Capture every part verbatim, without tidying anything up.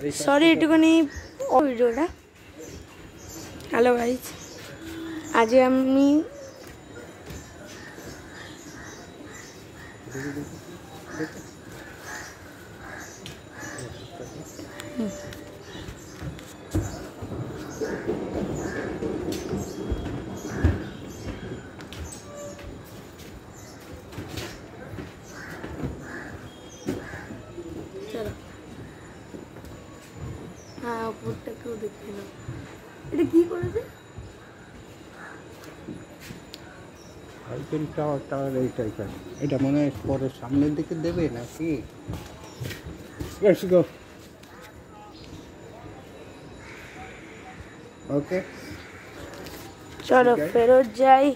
Sorry एटुकुनी भिडियोटा। Hello guys, आज आमी चलो हाँ উপরটাকেও দেখে নাও। এটা কি করেছে? আইটেম টাওয়ার টাওয়ার এই টাইপের। এটা মনে হয় পরে সামনের দিকে দেবে নাকি? Let's go. ওকে চলো ফেরত যাই।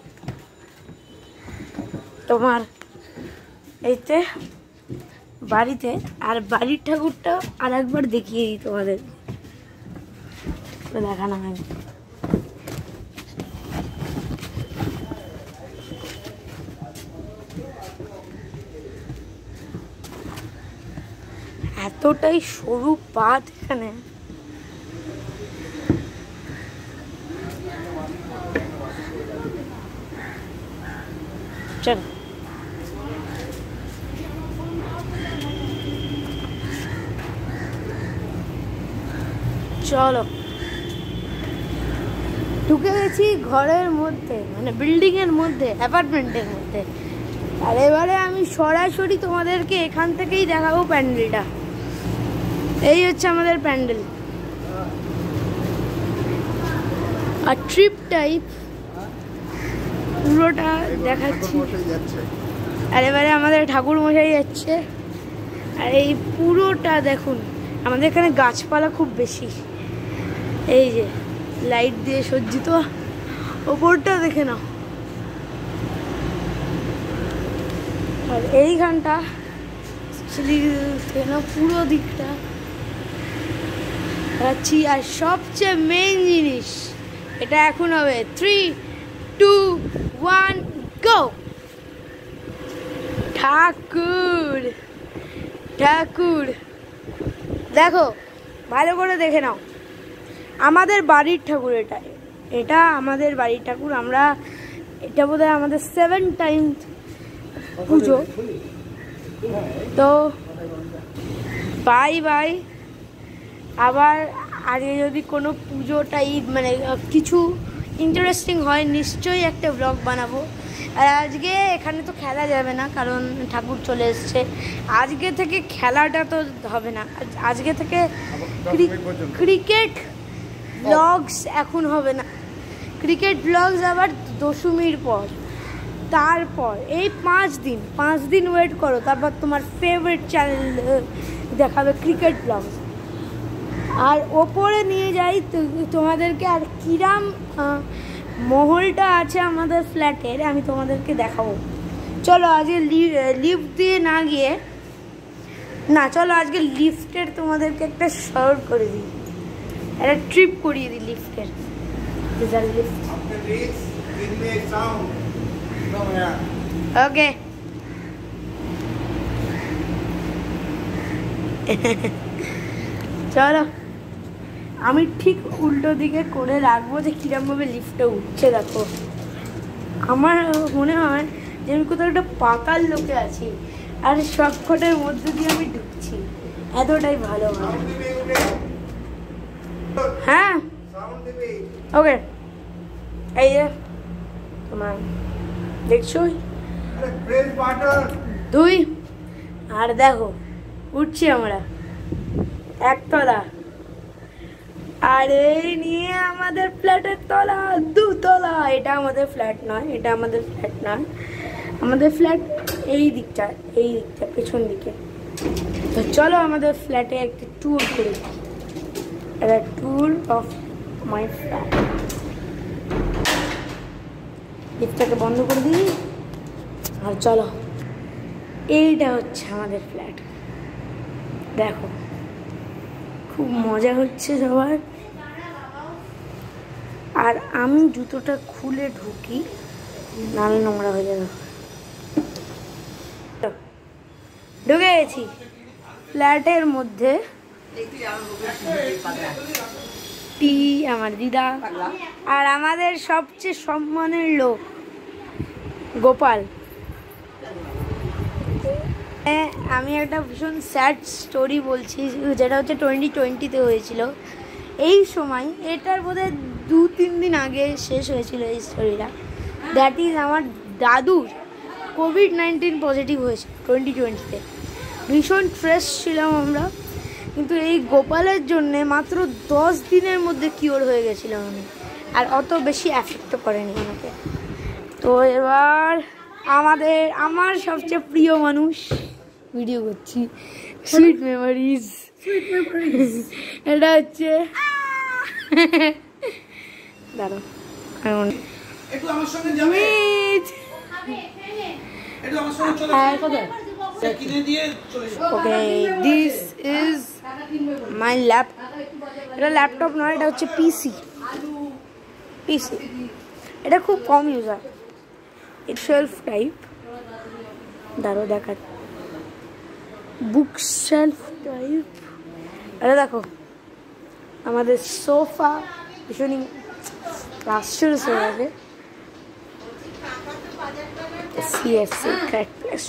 তোমার এইতে বাড়িতে আর বাড়ির ঠাকুরটা আর একবার দেখিয়ে দিই তোমাদের, দেখানো হয়নি। এতটাই সরু পাত এখানে, চলো চলো ঢুকে গেছি ঘরের মধ্যে, মানে বিল্ডিং এর মধ্যে, অ্যাপার্টমেন্টের মধ্যে। আর এবারে আমি সরাসরি তোমাদেরকে এখান থেকেই দেখাবো প্যান্ডেলটা। এই হচ্ছে আমাদের প্যান্ডেল, আর ট্রিপ টাইপ পুরোটা দেখাচ্ছি। আর এবারে আমাদের ঠাকুর মশাই যাচ্ছে। আর এই পুরোটা দেখুন, আমাদের এখানে গাছপালা খুব বেশি। এই যে লাইট দিয়ে সজ্জিত, ওপরটা দেখে নাও। আর এইখানটা পুরো দিকটা যাচ্ছি। আর সবচেয়ে মেইন জিনিস এটা এখন হবে থ্রি টু ওয়ান গো। ঠাকুর ঠাকুর দেখো, ভালো করে দেখে নাও। আমাদের বাড়ির ঠাকুর এটা, এটা আমাদের বাড়ির ঠাকুর। আমরা এটা বোধহয় আমাদের সেভেন টাইম পুজো। তো বাই বাই। আবার আগে যদি কোনো পুজোটাই মানে কিছু ইন্টারেস্টিং হয় নিশ্চয়ই একটা ব্লগ বানাবো। আর আজকে এখানে তো খেলা যাবে না, কারণ ঠাকুর চলে এসছে। আজকে থেকে খেলাটা তো হবে না, আজকে থেকে ক্রিকেট ব্লগস এখন হবে না। ক্রিকেট ব্লগস আবার দশমীর পর, তারপর এই পাঁচ দিন পাঁচ দিন ওয়েট করো, তারপর তোমার ফেভারিট চ্যানেল দেখাবে ক্রিকেট ব্লগস। আর ওপরে নিয়ে যাই তোমাদেরকে। আর কিরাম মহলটা আছে আমাদের ফ্ল্যাটের আমি তোমাদেরকে দেখাবো। চলো আজকে লিফট দিয়ে না গিয়ে, না চলো আজকে লিফটের তোমাদেরকে একটা শর্ট করে দিই, একটা ট্রিপ করিয়ে দিই লিফটের। ওকে চলো, আমি ঠিক উল্টো দিকে করে রাখবো যে কিরমভাবে লিফটে উঠছে। দেখো, আমার মনে হয় যে আমি কোথাও একটা পাতাল লোকে আছি, আর সব কটার মধ্যে দিয়ে আমি ঢুকছি। এতটাই ভালো হয়। হ্যাঁ ওকে, এই যে তোমার দেখছো দুই, আর দেখো উঠছি আমরা একতলা। আর এই নিয়ে আমাদের ফ্ল্যাটের তলা দুতলা। এটা আমাদের ফ্ল্যাট নয়, এটা আমাদের ফ্ল্যাট নয়, আমাদের ফ্ল্যাট এই দিকটা, এই দিকটা পেছন দিকে। তো চলো আমাদের ফ্ল্যাটে একটা ট্যুর করে দিই, একটা ট্যুর অফ মাই ফ্ল্যাট। লিফটটাকে বন্ধ করে দিই। আর চলো, এইটা হচ্ছে আমাদের ফ্ল্যাট। দেখো খুব মজা হচ্ছে সবার। আর আমি জুতোটা খুলে ঢুকি, নাল নোংরা হয়ে যাবে। ঢুকে গেছি ফ্ল্যাটের মধ্যে। টি আমার দিদা, আর আমাদের সবচেয়ে সম্মানের লোক গোপাল। আমি একটা ভীষণ স্যাড স্টোরি বলছি, যেটা হচ্ছে টোয়েন্টি টোয়েন্টিতে হয়েছিল এই সময়, এটার বোধহয় দু তিন দিন আগে শেষ হয়েছিল এই স্টোরিটা। দ্যাট ইজ আমার দাদুর কোভিড নাইন্টিন পজিটিভ হয়েছে টোয়েন্টি টোয়েন্টিতে। ভীষণ স্ট্রেস ছিলাম আমরা, কিন্তু এই গোপালের জন্যে মাত্র দশ দিনের মধ্যে কিওর হয়ে গেছিলাম আমি, আর অত বেশি অ্যাফেক্টও করেনি আমাকে। তো এবার আমাদের আমার সবচেয়ে প্রিয় মানুষ, ভিডিও করছি, সুইট মেমোরিজ। এটা হচ্ছে দাঁড়ো ওকে, দিস ইজ মাই ল্যাপ। এটা ল্যাপটপ নয়, এটা হচ্ছে পিসি। পিসি এটা খুব কম ইউজ হয়, শেলফ টাইপ। দাঁড়ো দেখা, বুক শেলফ টাইপ। আরে দেখো আমাদের সোফা ভীষণই লাস্টার্স হয়ে গেছে। CFC crack place.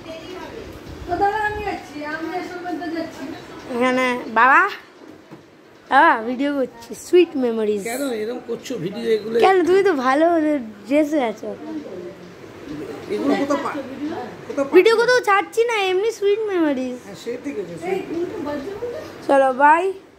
এখানে বাবা বাবা ভিডিও করছি, সুইট মেমোরিজ। কেন এরকম করছো ভিডিও? এগুলো কেন, তুমি তো ভালো ড্রেসে আছো। এগুলো কোথাও পা কোথাও ভিডিও কোথাও ছাড়ছি না, এমনি সুইট মেমোরিজ। হ্যাঁ সে ঠিক আছে। চলো বাই।